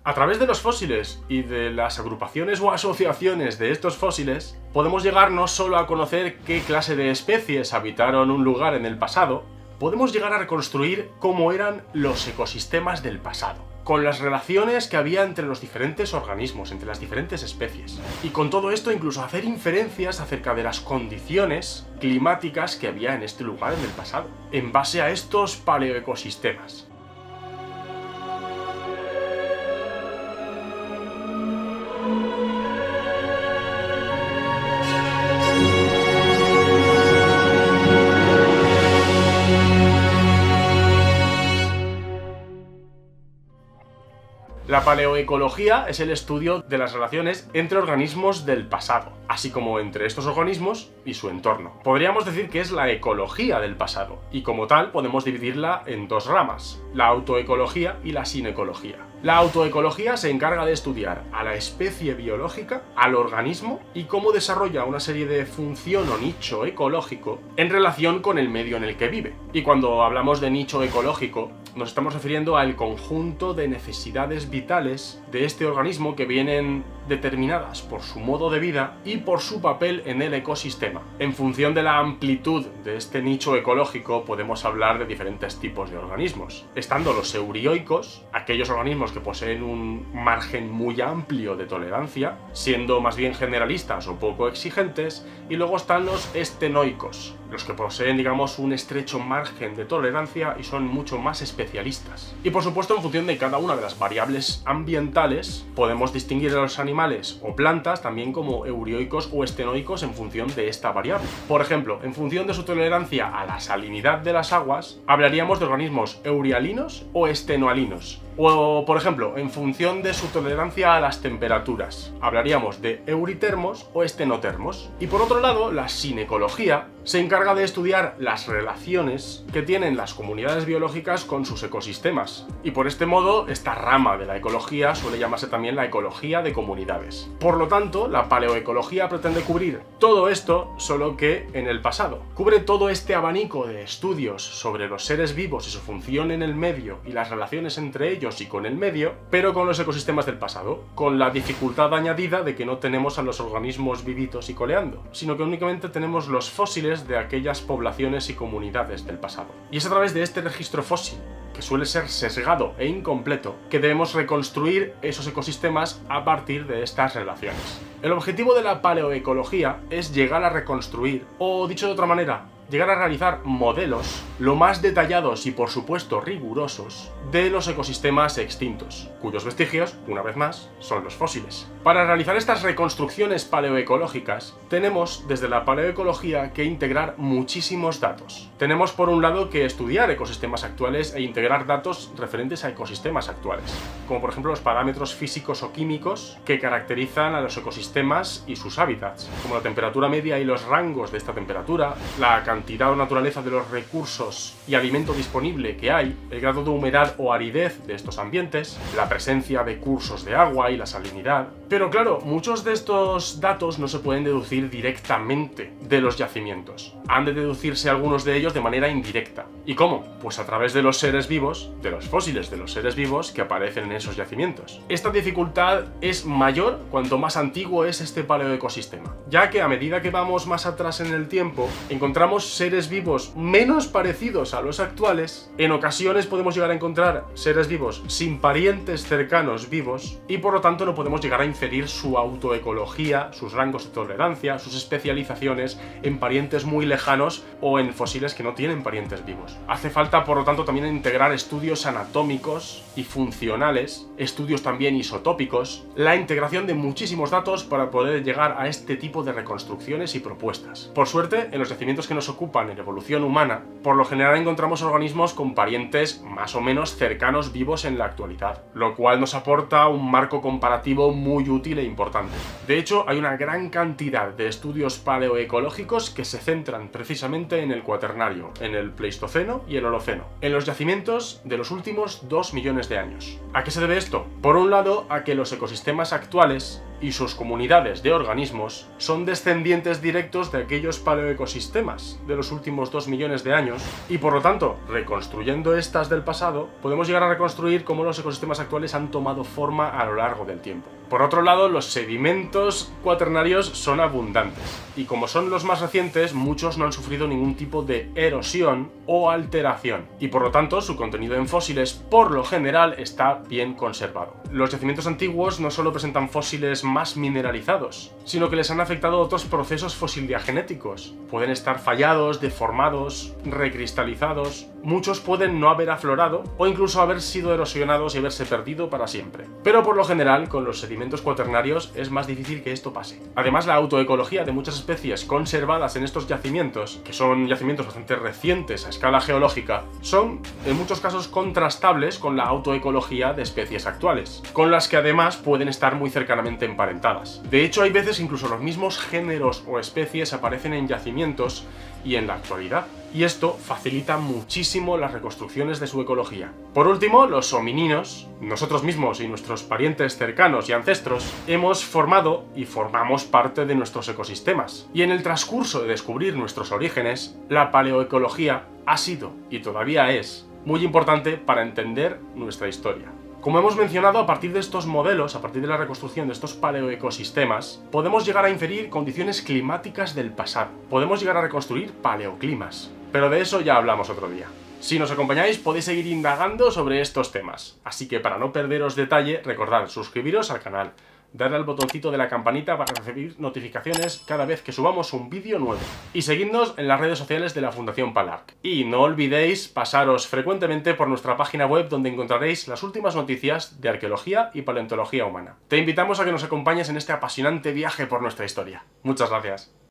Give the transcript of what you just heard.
A través de los fósiles y de las agrupaciones o asociaciones de estos fósiles, podemos llegar no solo a conocer qué clase de especies habitaron un lugar en el pasado, podemos llegar a reconstruir cómo eran los ecosistemas del pasado, con las relaciones que había entre los diferentes organismos, entre las diferentes especies. Y con todo esto incluso hacer inferencias acerca de las condiciones climáticas que había en este lugar en el pasado, en base a estos paleoecosistemas. La paleoecología es el estudio de las relaciones entre organismos del pasado, así como entre estos organismos y su entorno. Podríamos decir que es la ecología del pasado, y como tal podemos dividirla en dos ramas, la autoecología y la sinecología. La autoecología se encarga de estudiar a la especie biológica, al organismo, y cómo desarrolla una serie de función o nicho ecológico en relación con el medio en el que vive. Y cuando hablamos de nicho ecológico, nos estamos refiriendo al conjunto de necesidades vitales de este organismo que vienen determinadas por su modo de vida y por su papel en el ecosistema. En función de la amplitud de este nicho ecológico podemos hablar de diferentes tipos de organismos, estando los eurioicos, aquellos organismos que poseen un margen muy amplio de tolerancia, siendo más bien generalistas o poco exigentes, y luego están los estenoicos, los que poseen, digamos, un estrecho margen de tolerancia y son mucho más especialistas. Y por supuesto, en función de cada una de las variables ambientales, podemos distinguir a los animales o plantas también como eurioicos o estenoicos en función de esta variable. Por ejemplo, en función de su tolerancia a la salinidad de las aguas, hablaríamos de organismos eurialinos o estenoalinos. O, por ejemplo, en función de su tolerancia a las temperaturas, hablaríamos de euritermos o estenotermos. Y por otro lado, la sinecología se encarga de estudiar las relaciones que tienen las comunidades biológicas con sus ecosistemas. Y por este modo, esta rama de la ecología suele llamarse también la ecología de comunidades. Por lo tanto, la paleoecología pretende cubrir todo esto, solo que en el pasado. Cubre todo este abanico de estudios sobre los seres vivos y su función en el medio y las relaciones entre ellos y con el medio, pero con los ecosistemas del pasado, con la dificultad añadida de que no tenemos a los organismos vivitos y coleando, sino que únicamente tenemos los fósiles de aquellas poblaciones y comunidades del pasado. Y es a través de este registro fósil, que suele ser sesgado e incompleto, que debemos reconstruir esos ecosistemas a partir de estas relaciones. El objetivo de la paleoecología es llegar a reconstruir, o dicho de otra manera, llegar a realizar modelos lo más detallados y por supuesto rigurosos de los ecosistemas extintos, cuyos vestigios, una vez más, son los fósiles. Para realizar estas reconstrucciones paleoecológicas, tenemos desde la paleoecología que integrar muchísimos datos. Tenemos por un lado que estudiar ecosistemas actuales e integrar datos referentes a ecosistemas actuales, como por ejemplo los parámetros físicos o químicos que caracterizan a los ecosistemas y sus hábitats, como la temperatura media y los rangos de esta temperatura, la cantidad o naturaleza de los recursos y alimento disponible que hay, el grado de humedad o aridez de estos ambientes, la presencia de cursos de agua y la salinidad. Pero claro, muchos de estos datos no se pueden deducir directamente de los yacimientos. Han de deducirse algunos de ellos de manera indirecta. ¿Y cómo? Pues a través de los seres vivos, de los fósiles de los seres vivos que aparecen en esos yacimientos. Esta dificultad es mayor cuanto más antiguo es este paleoecosistema, ya que a medida que vamos más atrás en el tiempo, encontramos seres vivos menos parecidos a los actuales. En ocasiones podemos llegar a encontrar seres vivos sin parientes cercanos vivos y por lo tanto no podemos llegar a inferir su autoecología, sus rangos de tolerancia, sus especializaciones en parientes muy lejanos o en fósiles que no tienen parientes vivos. Hace falta por lo tanto también integrar estudios anatómicos y funcionales, estudios también isotópicos, la integración de muchísimos datos para poder llegar a este tipo de reconstrucciones y propuestas. Por suerte, en los yacimientos que nos ocupan en evolución humana, por lo general encontramos organismos con parientes más o menos cercanos vivos en la actualidad, lo cual nos aporta un marco comparativo muy útil e importante. De hecho, hay una gran cantidad de estudios paleoecológicos que se centran precisamente en el Cuaternario, en el Pleistoceno y el Holoceno, en los yacimientos de los últimos 2 millones de años. ¿A qué se debe esto? Por un lado, a que los ecosistemas actuales y sus comunidades de organismos son descendientes directos de aquellos paleoecosistemas de los últimos 2 millones de años, y por lo tanto, reconstruyendo estas del pasado, podemos llegar a reconstruir cómo los ecosistemas actuales han tomado forma a lo largo del tiempo. Por otro lado, los sedimentos cuaternarios son abundantes, y como son los más recientes, muchos no han sufrido ningún tipo de erosión o alteración, y por lo tanto su contenido en fósiles por lo general está bien conservado. Los yacimientos antiguos no solo presentan fósiles más mineralizados, sino que les han afectado otros procesos fosildiagenéticos. Pueden estar fallados, deformados, recristalizados, muchos pueden no haber aflorado o incluso haber sido erosionados y haberse perdido para siempre. Pero por lo general, con los sedimentos cuaternarios es más difícil que esto pase. Además, la autoecología de muchas especies conservadas en estos yacimientos, que son yacimientos bastante recientes a escala geológica, son en muchos casos contrastables con la autoecología de especies actuales, con las que además pueden estar muy cercanamente emparentadas. De hecho, hay veces incluso los mismos géneros o especies aparecen en yacimientos y en la actualidad, y esto facilita muchísimo las reconstrucciones de su ecología. Por último, los homininos, nosotros mismos y nuestros parientes cercanos y ancestros, hemos formado y formamos parte de nuestros ecosistemas, y en el transcurso de descubrir nuestros orígenes, la paleoecología ha sido, y todavía es, muy importante para entender nuestra historia. Como hemos mencionado, a partir de estos modelos, a partir de la reconstrucción de estos paleoecosistemas, podemos llegar a inferir condiciones climáticas del pasado. Podemos llegar a reconstruir paleoclimas. Pero de eso ya hablamos otro día. Si nos acompañáis podéis seguir indagando sobre estos temas. Así que para no perderos detalle, recordad suscribiros al canal, darle al botoncito de la campanita para recibir notificaciones cada vez que subamos un vídeo nuevo. Y seguidnos en las redes sociales de la Fundación PALARC. Y no olvidéis pasaros frecuentemente por nuestra página web, donde encontraréis las últimas noticias de arqueología y paleontología humana. Te invitamos a que nos acompañes en este apasionante viaje por nuestra historia. Muchas gracias.